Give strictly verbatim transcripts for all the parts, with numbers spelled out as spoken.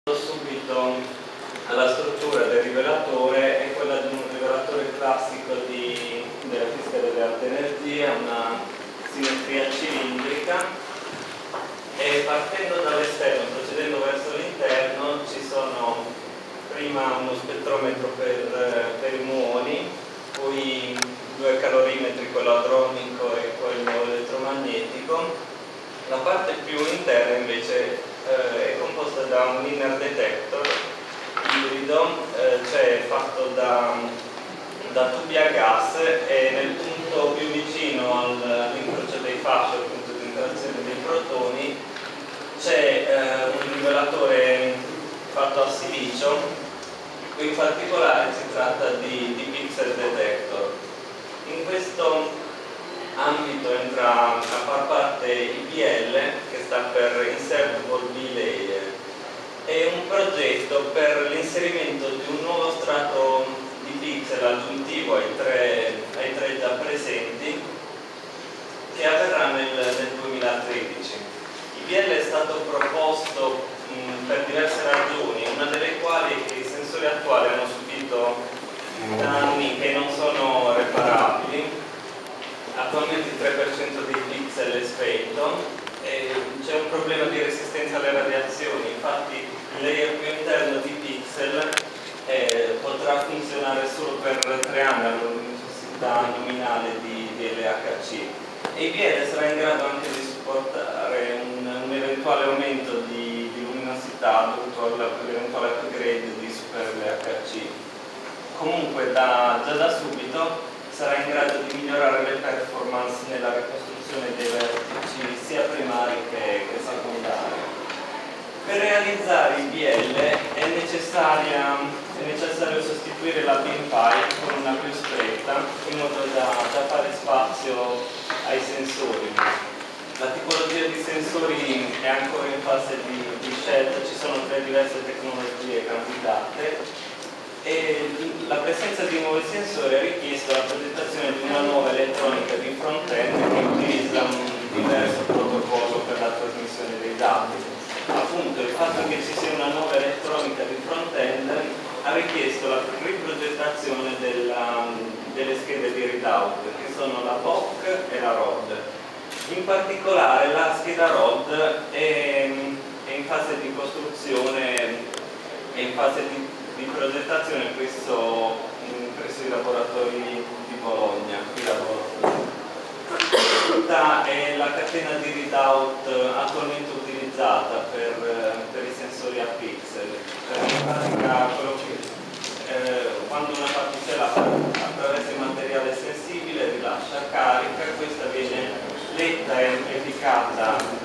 Subito alla struttura del rivelatore è quella di un rivelatore classico di, della fisica delle alte energie, una simmetria cilindrica, e partendo dall'esterno, procedendo verso l'interno, ci sono prima uno spettrometro per, per i muoni, poi due calorimetri, quello adromico e quello elettromagnetico. La parte più interna invece eh, è composta da un inner detector ibrido, eh, cioè fatto da, da tubi a gas, e nel punto più vicino all'incrocio dei fasci, al punto di interazione dei protoni, c'è eh, un rivelatore fatto a silicio. Qui in particolare si tratta di, di pixel detector. In questo ambito entra a far parte I P L, che sta per Insertable Bilayer. È un progetto per l'inserimento di un nuovo strato di pixel aggiuntivo ai tre, ai tre già presenti, che avverrà nel, nel duemilatredici. I P L è stato proposto mh, per diverse ragioni, una delle quali è che i sensori attuali hanno subito danni che non sono reparabili. Attualmente il tre per cento dei pixel è spento e c'è un problema di resistenza alle radiazioni. Infatti il layer più interno di pixel eh, potrà funzionare solo per tre anni alla necessità nominale di, di L H C, e I P L sarà in grado anche di supportare un, un eventuale aumento di, di luminosità dovuto all'eventuale upgrade di Super L H C. Comunque da, già da subito sarà in grado di migliorare le performance nella ricostruzione dei vertici sia primari che, che secondari. Per realizzare I P L è, necessaria, è necessario sostituire la beam pipe con una più stretta, in modo da, da fare spazio ai sensori. La tipologia di sensori è ancora in fase di, di scelta, ci sono tre diverse tecnologie candidate, e la presenza di nuovi sensori ha richiesto la progettazione di una nuova elettronica di front-end che utilizza un diverso protocollo per la trasmissione dei dati. Appunto, il fatto che ci sia una nuova elettronica di front-end ha richiesto la riprogettazione della, delle schede di readout, che sono la P O C e la R O D. In particolare la scheda R O D è, è in fase di costruzione, è in fase di di progettazione presso, presso i laboratori di Bologna. Qui questa è la catena di readout attualmente utilizzata per, per i sensori a pixel. In pratica, quello che, eh, quando una particella attraversa il materiale sensibile rilascia carica, questa viene letta e amplificata.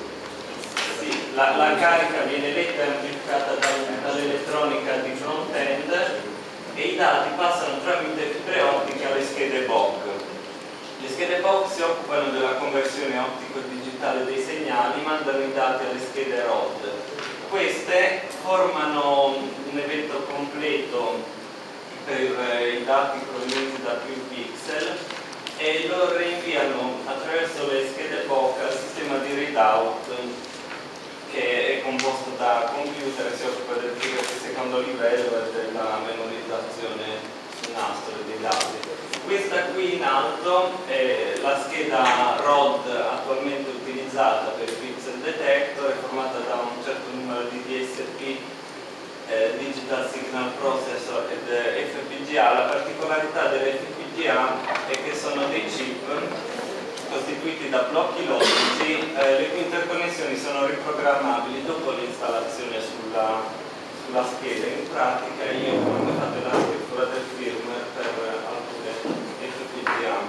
La, la carica viene letta e amplificata dall'elettronica di front-end e i dati passano tramite fibre ottiche alle schede B O C. Le schede B O C si occupano della conversione ottico-digitale dei segnali, mandano i dati alle schede R O D. Queste formano un evento completo per i dati provenienti da più pixel e lo rinviano attraverso le schede B O C al sistema di readout, che è composto da computer e si occupa del secondo livello e della memorizzazione su nastro dei dati. Questa qui in alto è la scheda R O D attualmente utilizzata per il pixel detector, è formata da un certo numero di D S P, eh, Digital Signal Processor, ed F P G A. La particolarità dell'F P G A è che sono dei chip costituiti da blocchi logici, eh, le cui interconnessioni sono riprogrammabili dopo l'installazione sulla, sulla scheda. In pratica io ho fatto la scrittura del firmware per alcune F P G A.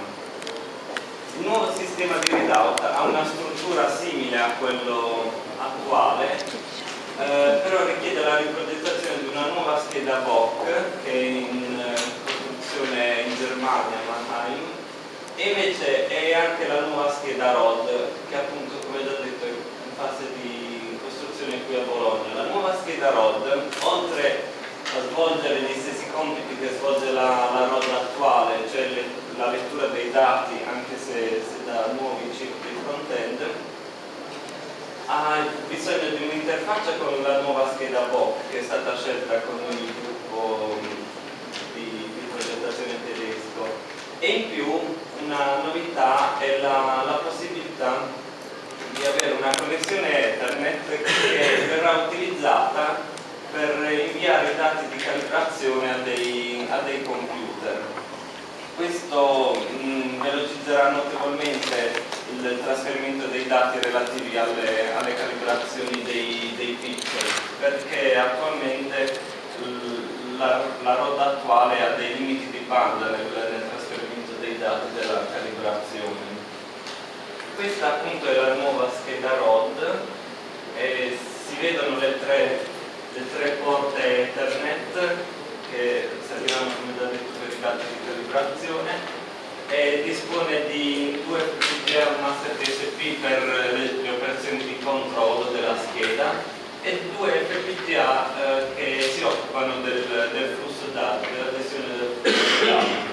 Il nuovo sistema di readout ha una struttura simile a quello attuale, eh, però richiede la riprogettazione di una nuova scheda B O C che è in eh, costruzione in Germania, Mannheim, e invece è anche la nuova scheda R O D che appunto, come già detto, è in fase di costruzione qui a Bologna. La nuova scheda R O D, oltre a svolgere gli stessi compiti che svolge la, la R O D attuale, cioè le, la lettura dei dati anche se, se da nuovi chip di front-end, ha bisogno di un'interfaccia con la nuova scheda V O C che è stata scelta con il gruppo di, di progettazione tedesco, e in più una novità è la, la possibilità di avere una connessione Ethernet che verrà utilizzata per inviare i dati di calibrazione a dei, a dei computer. Questo mh, velocizzerà notevolmente il trasferimento dei dati relativi alle, alle calibrazioni dei, dei pixel, perché attualmente la, la R O D attuale ha dei limiti di banda nel, nel trasferimento dei dati della calibrazione. Questa appunto è la nuova scheda R O D e si vedono le tre, le tre porte Ethernet che serviranno come da detto per i dati di calibrazione, e dispone di due F P G A e un master D S P per le, le operazioni di controllo della scheda e due F P G A eh, che si occupano del, del flusso dati, della gestione del flusso dati.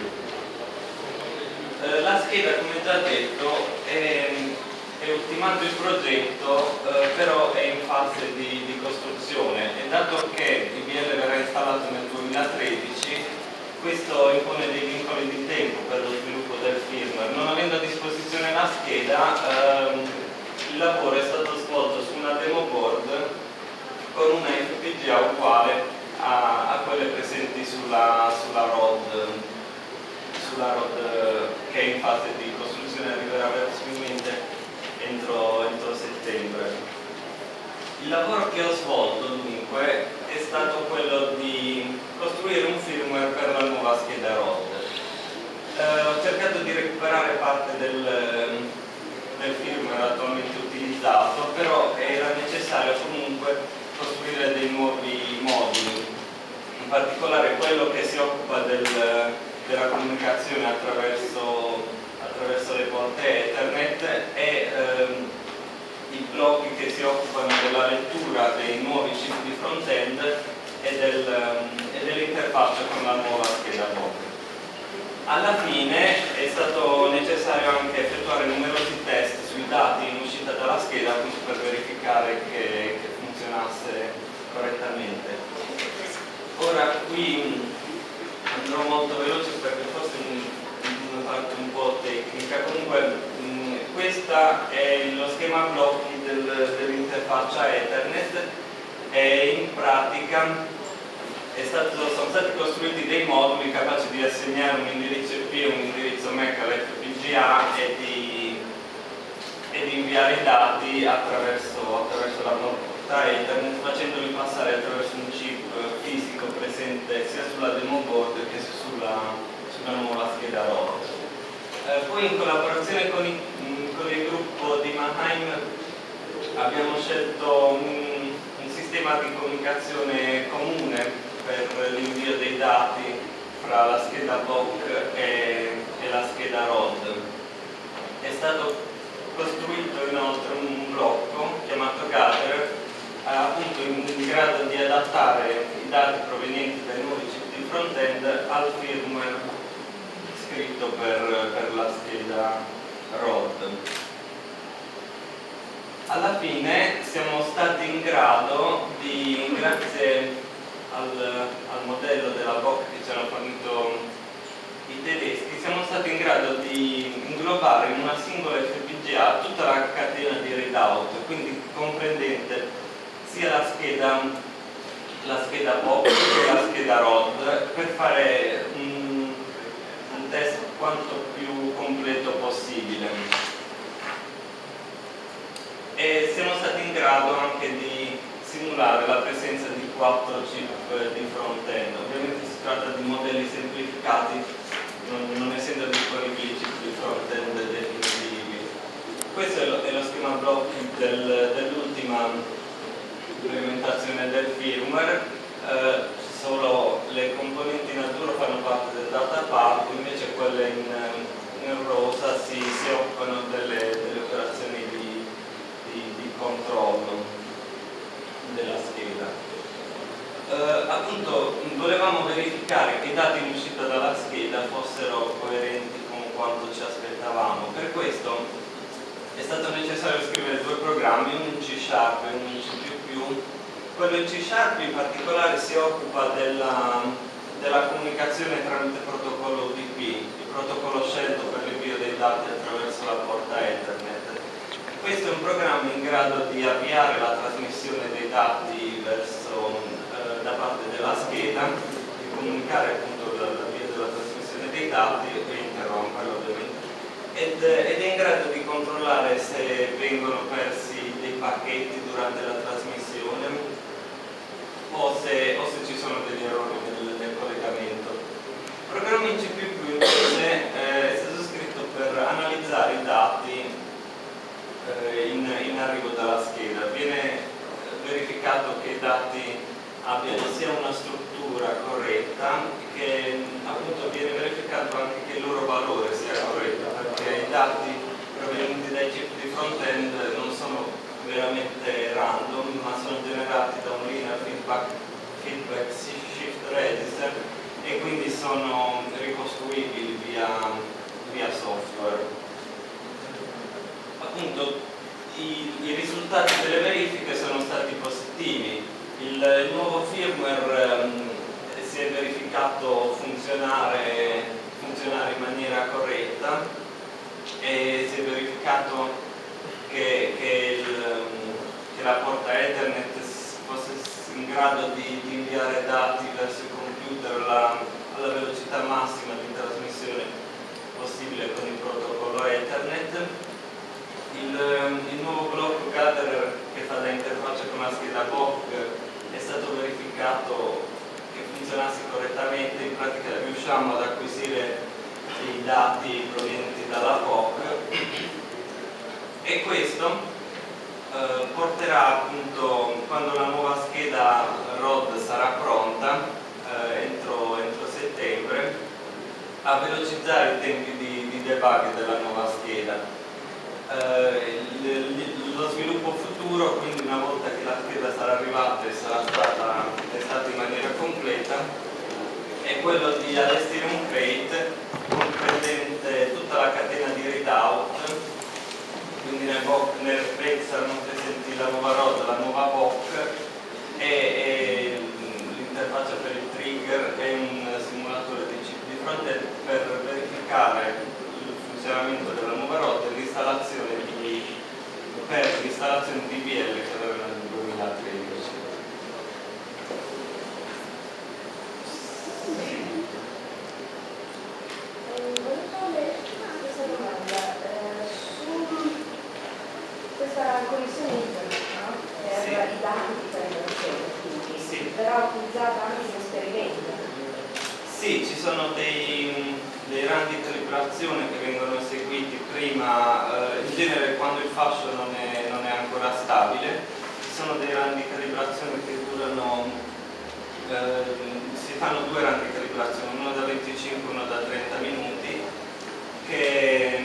Eh, la scheda, come già detto, è, è ultimato il progetto, eh, però è in fase di, di costruzione, e dato che il B L verrà installato nel duemilatredici, questo impone dei vincoli di tempo per lo sviluppo del firmware. Non avendo a disposizione la scheda, ehm, il lavoro è stato svolto su una demo board con una F P G A uguale a, a quelle presenti sulla, sulla R O D, sulla R O D che è in fase di costruzione, arriverà verosimilmente entro, entro settembre. Il lavoro che ho svolto dunque è stato quello di costruire un firmware per la nuova scheda R O D. Eh, ho cercato di recuperare parte del, del firmware attualmente utilizzato, però era necessario comunque costruire dei nuovi moduli, in particolare quello che si occupa del, della comunicazione attraverso, attraverso le porte Ethernet e ehm, i blocchi che si occupano della lettura dei nuovi chip di front-end e, del, e dell'interfaccia con la nuova scheda V O C. Alla fine è stato necessario anche effettuare numerosi test sui dati in uscita dalla scheda per verificare che, che funzionasse correttamente. Ora qui andrò molto veloce perché forse è una parte un po' tecnica. Comunque questo è lo schema blocchi del, dell'interfaccia Ethernet e in pratica è stato, sono stati costruiti dei moduli capaci di assegnare un indirizzo I P e un indirizzo M A C all'F P G A e di, e di inviare i dati attraverso, attraverso la porta Ethernet, facendoli passare attraverso un chip fisico presente sia sulla demo board che sulla, sulla nuova scheda R O D. Eh, poi in collaborazione con, i, con il gruppo di Mannheim abbiamo scelto un, un sistema di comunicazione comune per l'invio dei dati fra la scheda V O C e, e la scheda R O D. È stato costruito inoltre un blocco chiamato Gather, eh, appunto in, in grado di adattare i dati provenienti dai nuovi chip di front-end al firmware scritto per, per la scheda R O D. Alla fine siamo stati in grado di, grazie al, al modello della V O C che ci hanno fornito i tedeschi, siamo stati in grado di inglobare in una singola F P G A tutta la catena di readout, quindi comprendente sia la scheda, la scheda V O C che la scheda R O D, per fare un, un test quanto più completo possibile. E siamo stati in grado anche di simulare la presenza di quattro chip di front-end. Ovviamente si tratta di modelli semplificati, non, non essendo disponibili chip di front-end definitivi. Questo è lo, è lo schema blocchi del, dell'ultima implementazione del firmware. Eh, solo le componenti in azzurro fanno parte del data path, invece quelle in, in rosa si, si occupano delle, delle operazioni di, di, di controllo della scheda. Eh, appunto volevamo verificare che i dati in uscita dalla scheda fossero coerenti con quanto ci aspettavamo. Per questo è stato necessario scrivere due programmi, uno in C Sharp e uno in C più più. Quello in C Sharp in particolare si occupa della, della comunicazione tramite protocollo U D P, il protocollo scelto per l'invio dei dati attraverso la porta Ethernet. Questo è un programma in grado di avviare la trasmissione dei dati verso, eh, da parte della scheda, di comunicare appunto l'avvio della trasmissione dei dati e interromperlo ovviamente, ed, ed è in grado di controllare se vengono persi dei pacchetti durante la trasmissione o se, o se ci sono degli errori nel, nel collegamento. Il programma in C più più invece eh, è stato scritto per analizzare i dati eh, in, in arrivo dalla scheda. Viene verificato che i dati abbiano sia una struttura corretta, che appunto viene verificato anche che il loro valore sia corretto, perché i dati provenienti dai chip di front-end non sono veramente random, ma sono generati da un linear feedback, feedback shift register e quindi sono ricostruibili via, via software. Appunto i, i risultati delle verifiche sono stati positivi. Il, il nuovo firmware um, si è verificato funzionare, funzionare in maniera corretta e si è verificato che, che, il, che la porta Ethernet fosse in grado di, di inviare dati verso il computer alla, alla velocità massima di trasmissione possibile con il protocollo Ethernet. Il, il nuovo blocco Gatherer che fa da interfaccia con la scheda B O C è stato verificato che funzionasse correttamente. In pratica riusciamo ad acquisire i dati provenienti dalla B O C e questo eh, porterà appunto, quando la nuova scheda R O D sarà pronta eh, entro, entro settembre, a velocizzare i tempi di, di debug della nuova scheda. Eh, il, lo sviluppo futuro, quindi una volta che la scheda sarà arrivata e sarà stata testata in maniera completa, è quello di allestire un crate comprendente tutta la catena di readout. Quindi nel, nel crate saranno presenti la nuova R O D, la nuova B O C e, e l'interfaccia per il trigger e un simulatore di chip di frontend per verificare il funzionamento della nuova R O D e l'installazione di, per l'installazione di D B L che aveva nel duemilatredici. Questa connessione internet, no? Per Sì. i dati di calibrazione, quindi Sì. verrà utilizzata anche in esperimento. Sì, ci sono dei, dei run di calibrazione che vengono eseguiti prima, eh, in genere quando il fascio non è, non è ancora stabile. Ci sono dei run di calibrazione che durano, eh, si fanno due run di calibrazione, uno da venticinque e uno da trenta minuti, che,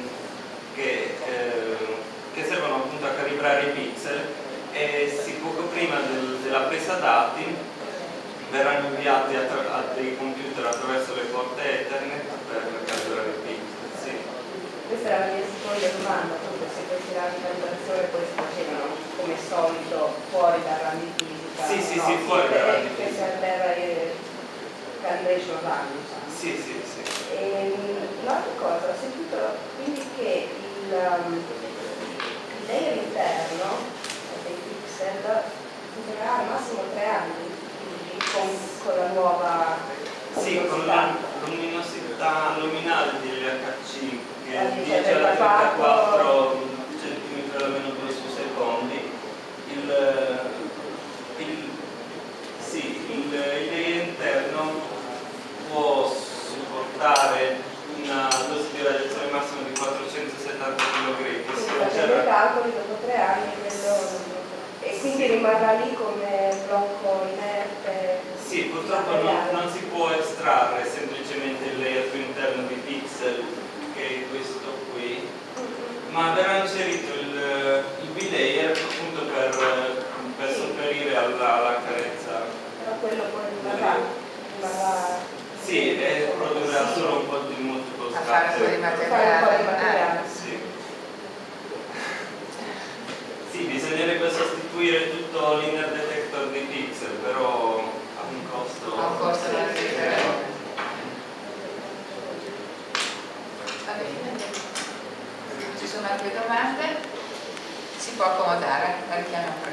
che eh, che servono appunto a calibrare i pixel e si, poco prima del, della presa dati verranno inviati a, a dei computer attraverso le porte Ethernet per calibrare i pixel. Sì. Questa era la mia seconda domanda, appunto, se questi rami di calibrazione poi si facevano come solito fuori dal run di fisica. Sì, sì, no? sì, fuori dal run di fisica. fisica. Questa era il calibration run, diciamo. Sì, sì, sì. E un'altra cosa, ho sentito quindi che il um, layer interno dei pixel durerà al massimo tre anni, quindi con, con la nuova Sì, con la luminosità luminale di L H C che è dieci alla trentaquattro centimetri almeno due su secondi. Il, il, sì, il, il layer interno può supportare una dose di radiazione massima di quattrocentosettanta chilogrammi. Facendo i calcoli dopo tre anni quello, e quindi sì, rimarrà lì come blocco inerte. Sì, purtroppo non, non si può estrarre semplicemente il layer più interno di pixel, che è questo qui, ma verrà inserito il, il B-layer appunto per, per sopperire alla, alla carenza. Però quello poi rimarrà, rimarrà sì, e produrrà solo un po' di multiple a fare un po' di scatter. materiale. Fare un po' di materiale. Sì. bisognerebbe sostituire tutto l'inner detector di pixel, però ha un costo. Ha un costo da vedere. Va bene. Ci sono altre domande? Si può accomodare, la richiamiamo.